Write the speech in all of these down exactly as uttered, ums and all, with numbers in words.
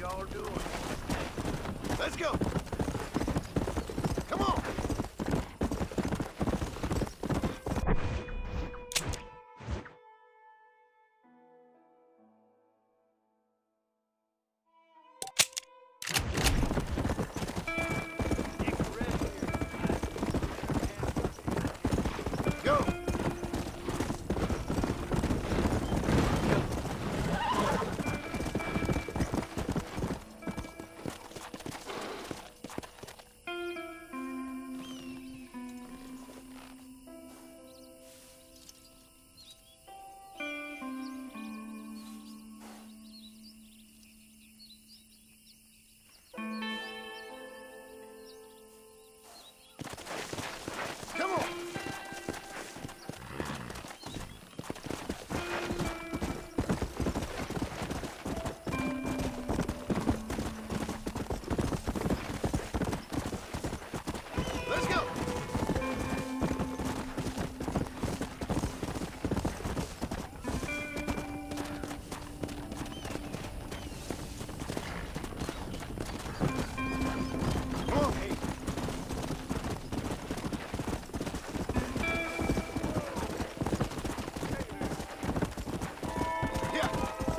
y'all doing? Let's go! Come on! Go! Come on! Let's go! Come on! Yeah!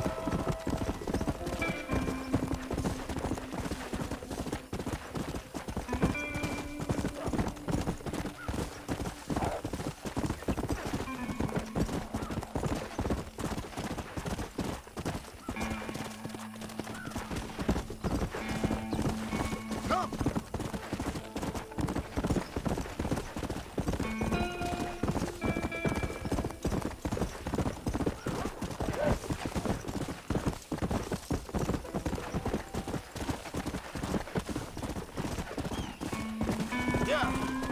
Come! Yeah!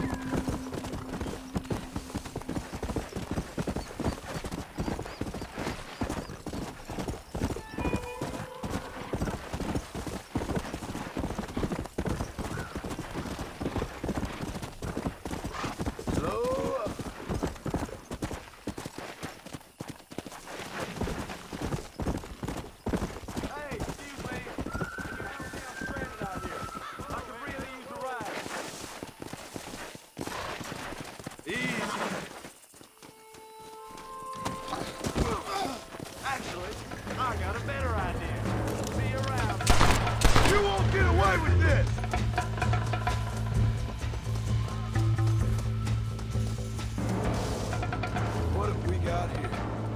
Slow up. Hey, excuse me. Can you help me? I'm stranded out here. I could really use a ride. Easy. Actually, I got a better idea. See you around. You won't get away with this! What have we got here?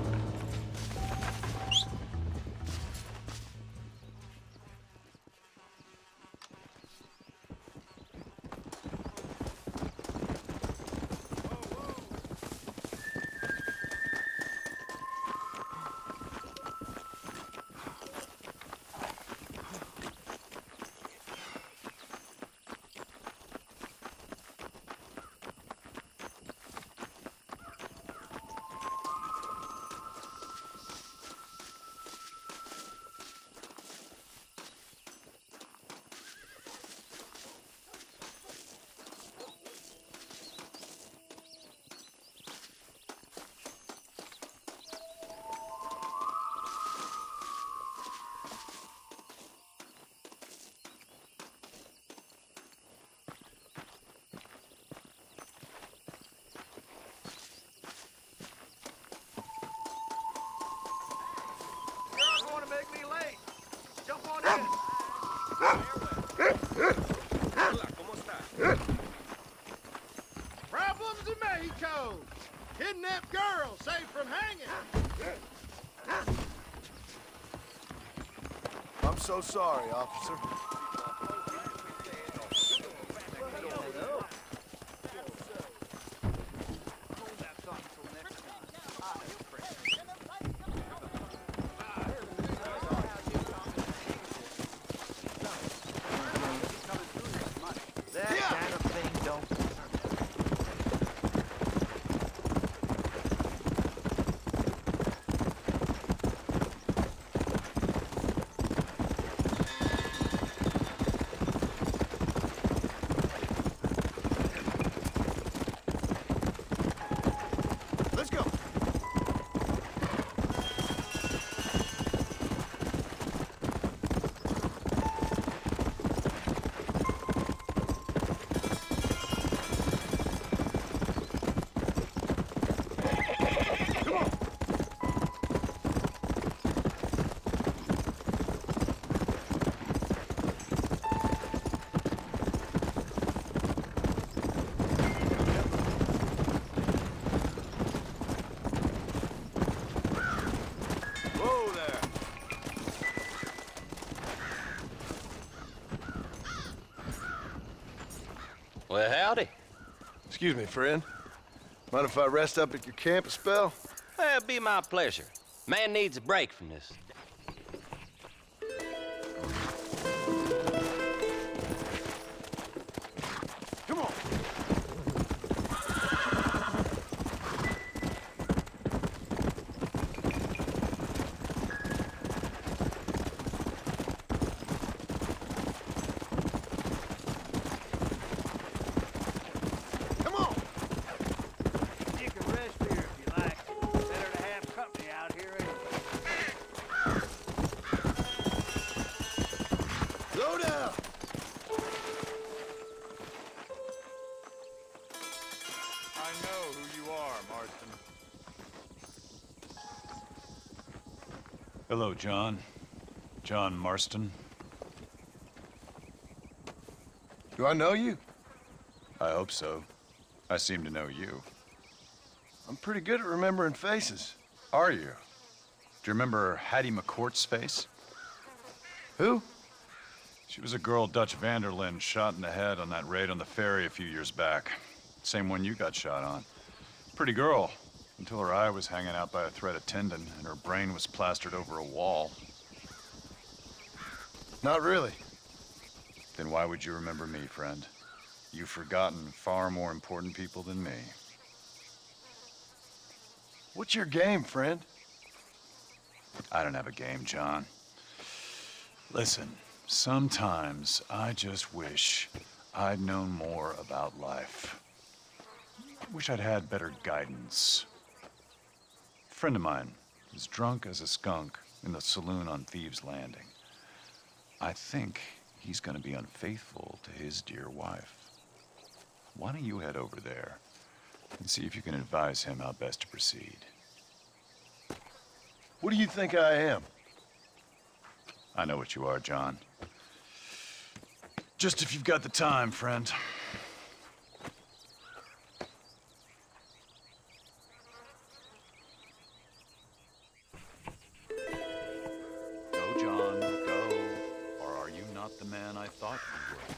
You're going to make me late. Jump on in. Hola, ¿cómo estás? Problems in Mexico. Kidnapped girl saved from hanging. I'm so sorry, officer. That Yeah. kind of thing don't concern me. Well, howdy. Excuse me, friend. Mind if I rest up at your camp a spell? Well, it'd be my pleasure. Man needs a break from this. Come on. Come on. You can rest here if you like. Better to have company out here anyway. Slow down. I know who you are, Marston. Hello, John. John Marston. Do I know you? I hope so. I seem to know you. I'm pretty good at remembering faces. Are you? Do you remember Hattie McCourt's face? Who? She was a girl Dutch Vanderlyn shot in the head on that raid on the ferry a few years back. Same one you got shot on. Pretty girl, until her eye was hanging out by a thread of tendon and her brain was plastered over a wall. Not really. Then why would you remember me, friend? You've forgotten far more important people than me. What's your game, friend? I don't have a game, John. Listen, sometimes I just wish I'd known more about life. Wish I'd had better guidance. A friend of mine is drunk as a skunk in the saloon on Thieves' Landing. I think he's gonna be unfaithful to his dear wife. Why don't you head over there and see if you can advise him how best to proceed? What do you think I am? I know what you are, John. Just if you've got the time, friend. Go, John, go. Or are you not the man I thought you were?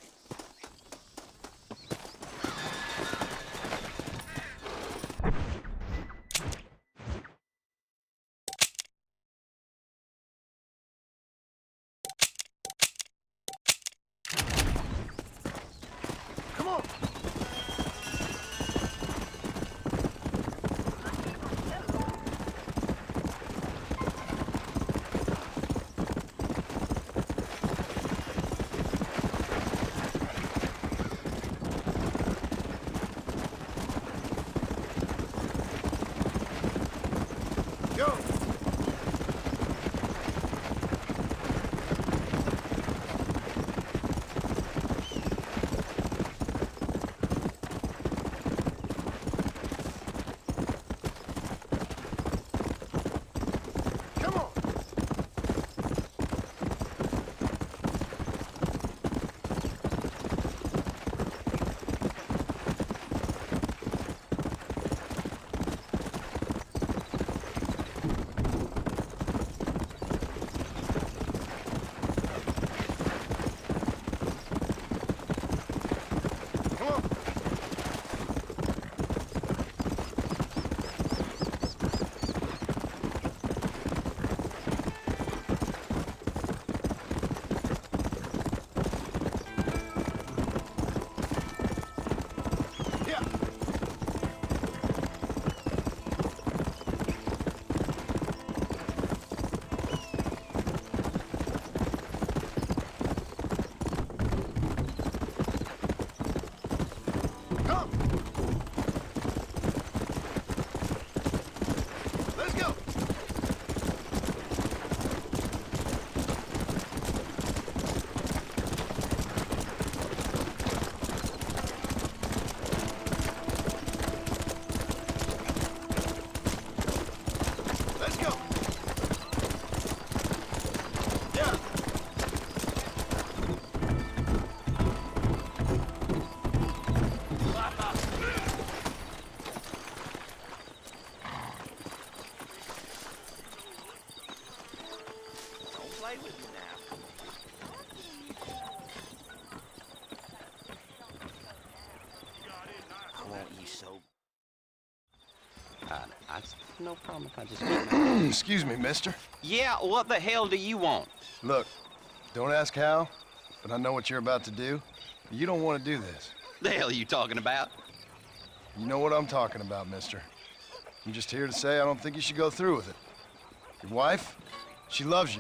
Come on. Go. Come on. Come on. Yeah. Come. Let's go. Let's go. Yeah. Don't play with me now. problem if I just keep my... Excuse me, mister. Yeah, what the hell do you want? Look, don't ask how, but I know what you're about to do. You don't want to do this. The hell are you talking about? You know what I'm talking about, mister. I'm just here to say I don't think you should go through with it. Your wife, she loves you.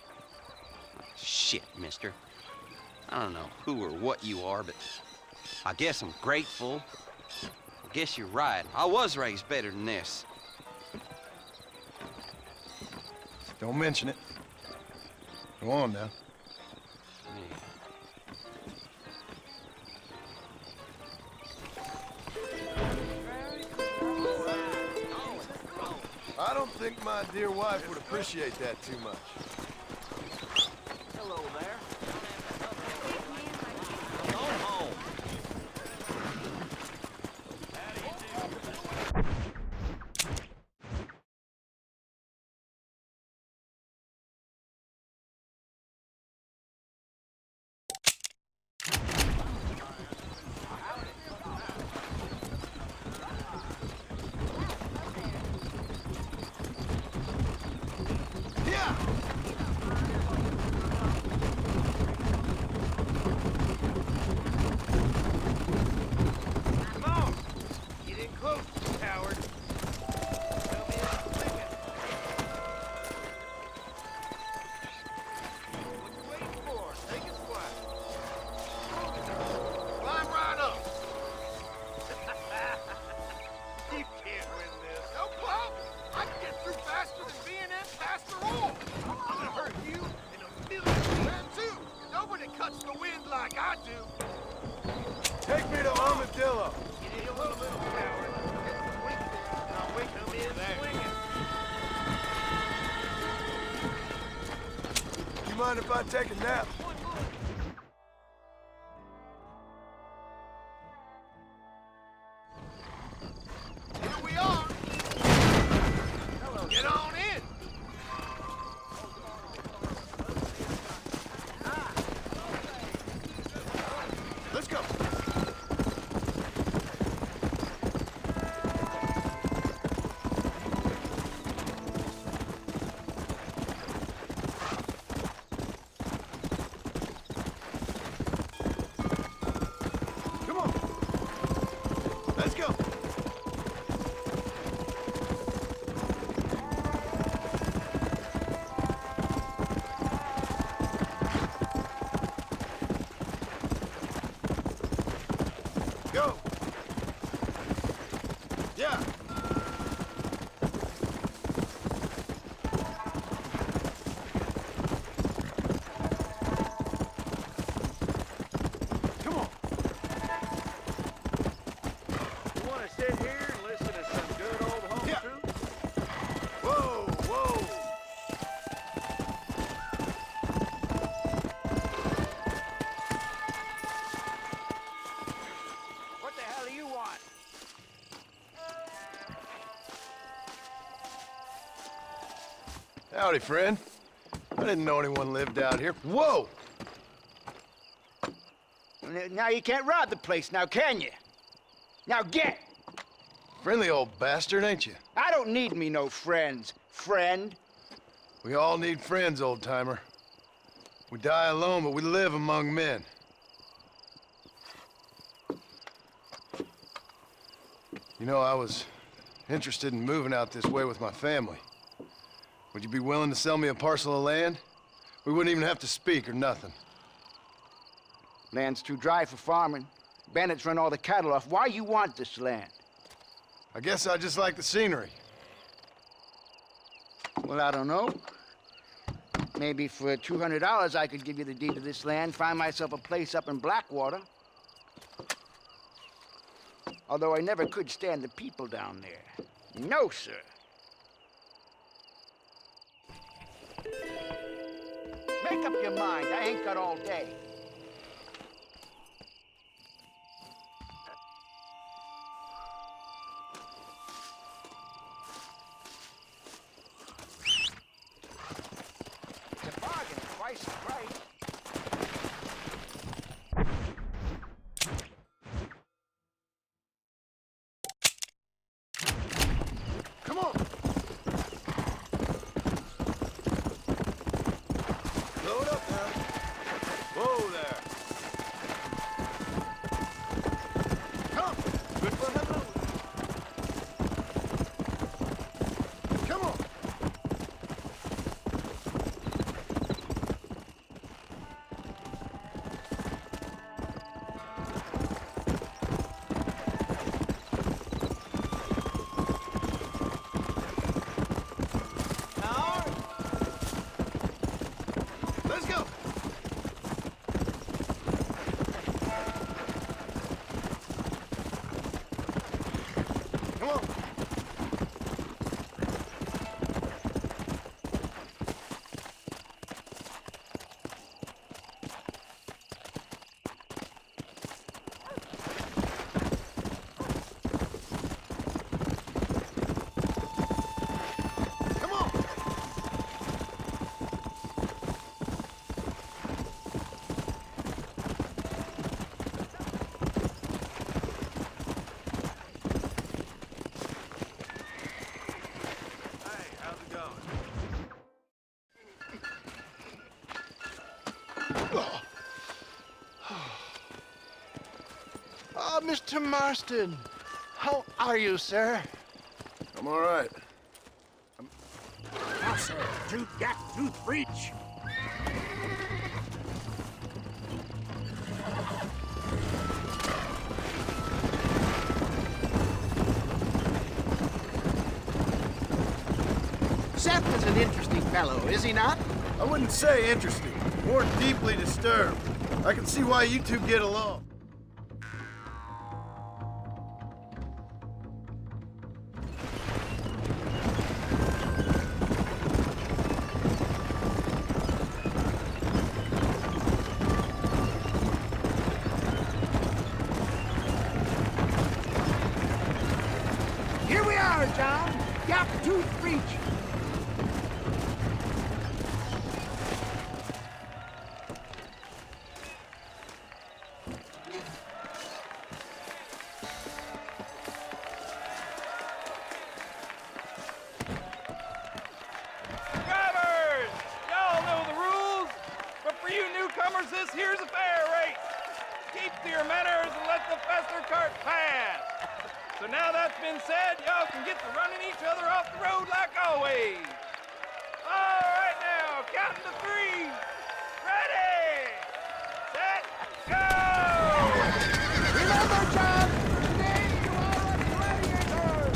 Shit, mister. I don't know who or what you are, but I guess I'm grateful. I guess you're right. I was raised better than this. Don't mention it. Go on now. Yeah. I don't think my dear wife would appreciate that too much. Hello there. Go home. Come on. Get in close, coward. Come in quick. What you waiting for? Take it quiet. Climb right up. You can't win this. No problem. I can get through faster than B and M faster all. I'm gonna hurt you and a million men too. Nobody cuts the wind like I do. Take me to Armadillo. Get in a little, little coward. Wink there, and I'll wink him in swinging. You mind if I take a nap? Here we are. Get on in. Let's go. Come on. Let's go. Go. Yeah. Come on. You want to sit here and listen to some good old home Yeah. truth? Whoa, whoa. What the hell do you want? Howdy, friend. I didn't know anyone lived out here. Whoa! Now you can't rob the place now, can you? Now get! Friendly old bastard, ain't you? I don't need me no friends, friend. We all need friends, old-timer. We die alone, but we live among men. You know, I was interested in moving out this way with my family. Would you be willing to sell me a parcel of land? We wouldn't even have to speak or nothing. Land's too dry for farming. Bandits run all the cattle off. Why you want this land? I guess I just like the scenery. Well, I don't know. Maybe for two hundred dollars I could give you the deed to this land, find myself a place up in Blackwater. Although I never could stand the people down there. No, sir. Make up your mind. I ain't got all day. It's a bargain, twice the price. Come on! Whoa there. Come! Good for him. Come on! Let's go! Come on! Come on! Hey, how's it going? Oh, Mister Marston. How are you, sir? I'm all right. Now, sir, tooth gap, tooth breach. Seth is an interesting fellow, is he not? I wouldn't say interesting, more deeply disturbed. I can see why you two get along. Here we are, John. Gap tooth breach. Drivers! Y'all know the rules, but for you newcomers, this here's a fair race. Keep to your manners and let the faster cart pass. So now that's been said, y'all can get to running each other off the road like always. All right now, counting to three. Ready, set, go! Remember, John, today you are a gladiator.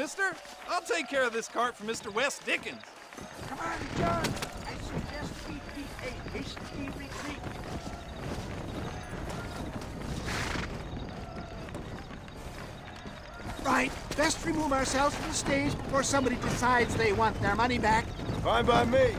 mister. I'll take care of this cart for Mister West Dickens. Come on, John. I suggest we beat a hasty retreat. Right. Best remove ourselves from the stage before somebody decides they want their money back. Fine by me.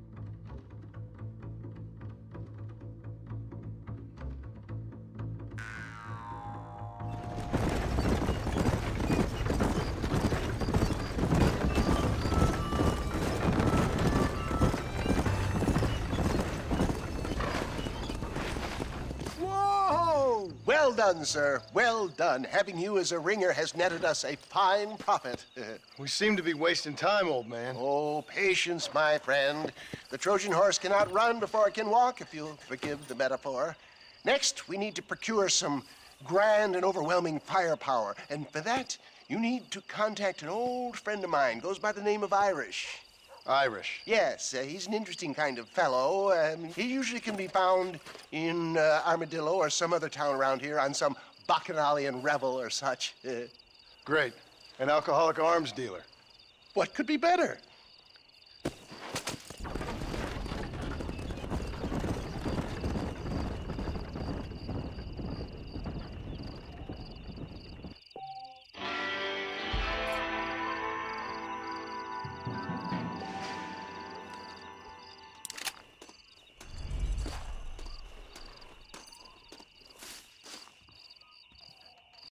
Well done, sir. Well done. Having you as a ringer has netted us a fine profit. We seem to be wasting time, old man. Oh, patience, my friend. The Trojan horse cannot run before it can walk, if you'll forgive the metaphor. Next, we need to procure some grand and overwhelming firepower. And for that, you need to contact an old friend of mine. Goes by the name of Irish. Irish. Yes, uh, he's an interesting kind of fellow. Um, he usually can be found in uh, Armadillo or some other town around here on some bacchanalian revel or such. Uh, Great. An alcoholic arms dealer. what could be better?